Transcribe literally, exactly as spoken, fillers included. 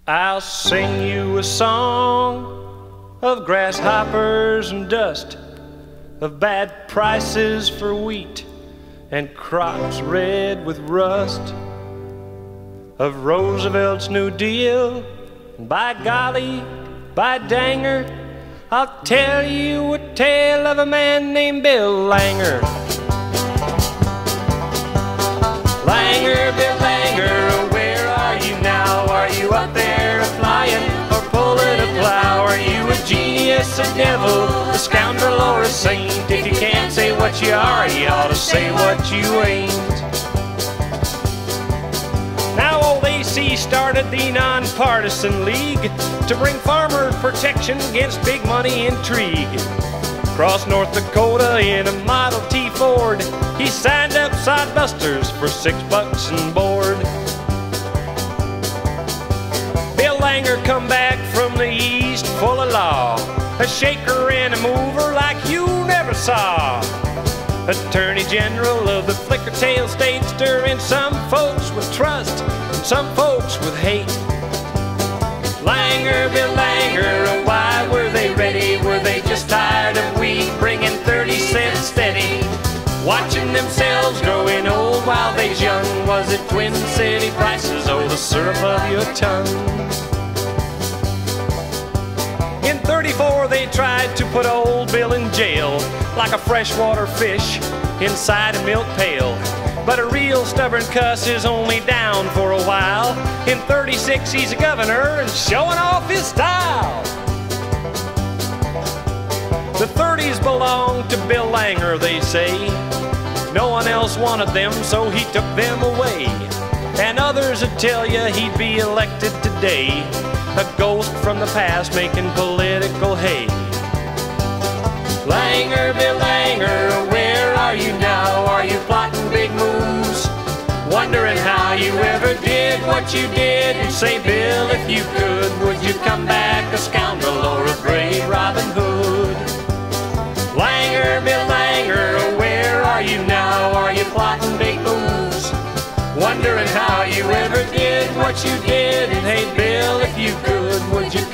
I'll sing you a song of grasshoppers and dust, of bad prices for wheat and crops red with rust, of Roosevelt's New Deal. By golly, by danger, I'll tell you a tale of a man named Bill Langer. Langer, Bill Langer, where are you now? Are you up there a-flying or pulling a plow? Are you a genius, a devil, a scoundrel, or a saint? If you can't say what you are, you ought to say what you ain't. Now old A C started the Nonpartisan League to bring farmer protection against big money intrigue. Across North Dakota in a Model T Ford, he signed up sodbusters for six bucks and board. Bill Langer come back from the east full of law, a shaker and a mover like you never saw. Attorney General of the Flicker Tail state, stirring some folks with trust and some folks with hate. Langer, Bill Langer, why were they ready? Were they just tired of wheat bringing thirty cents steady? Watching themselves growing old while they's young. Was it Twin City prices or the syrup of your tongue? In thirty-four they tried to put old Bill in jail, like a freshwater fish inside a milk pail. But a real stubborn cuss is only down for a while. In thirty-six he's a governor and showing off his style. The thirties belonged to Bill Langer, they say. No one else wanted them, so he took them away. And others would tell you he'd be elected today, a ghost from the past making political hay. Langer, Bill Langer, where are you now? Are you plotting big moves? Wondering how you ever did what you did? And say, Bill, if you could, would you come back a scoundrel or a brave Robin Hood? Langer, Bill Langer, where are you now? Are you plotting big moves? Wondering how you ever did what you did? And hey, Bill, if you could, would you